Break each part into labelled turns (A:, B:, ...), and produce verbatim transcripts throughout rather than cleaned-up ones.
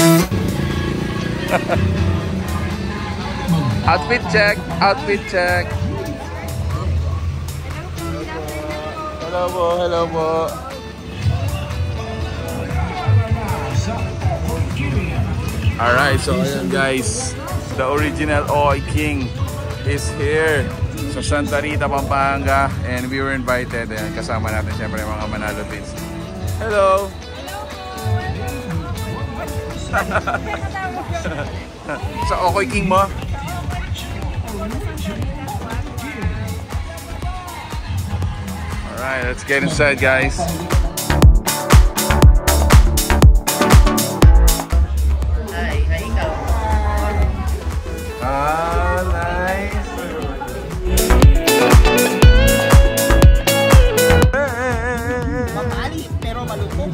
A: Outfit check, outfit check. Hello po, hello po. Alright, so ayun guys, the original Okoy King is here sa Santa Rita, Pampanga, and we were invited. Ayan, kasama natin syempre mga Manalo Pins. Hello! Sa Okoy King mo? Alright, let's get inside guys. Ah, nice.
B: Mamali, pero malutong.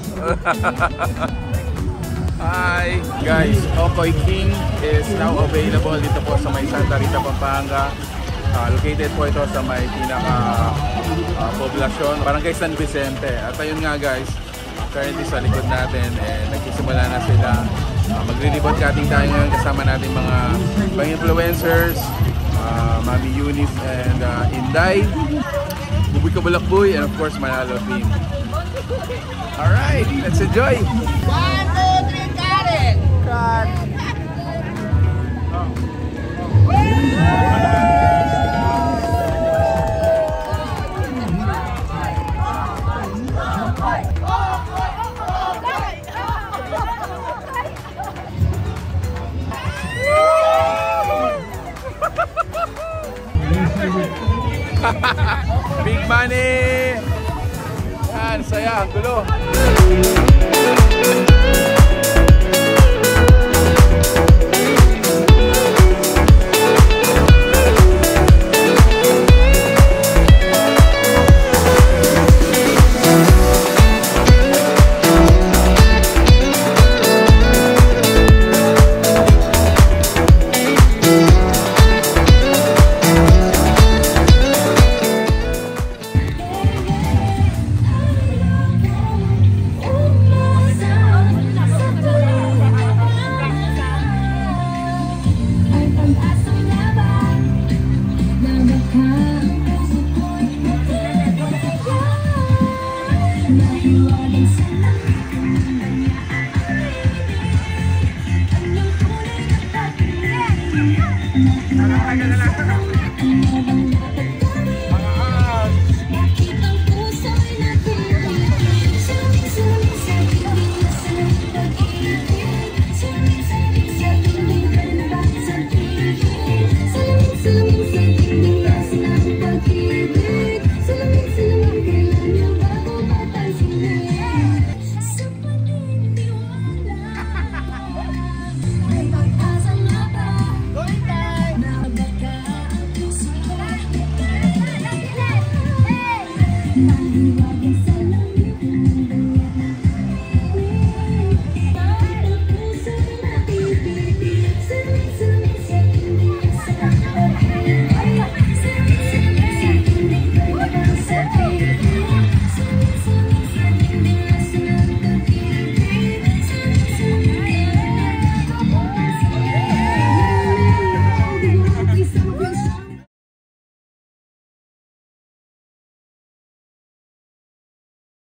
A: Hi guys, Okoy King is now available dito po sa may Santa Rita, Pampanga. Uh, located po ito sa may pinaka uh, poblasyon, Barangay San Vicente. At ayun nga guys, currently sa likod natin, eh, nagsisimula na sila. Uh, Magre-ribbon cutting tayo ngayon kasama natin mga mga influencers, uh, Mami Eunice and uh, Inday, Buboy Kabalakboy, and of course Manalo team. Alright, let's enjoy!
B: One, two, three, got it! Cut!
A: Big money! Yan, saya, ang gulo!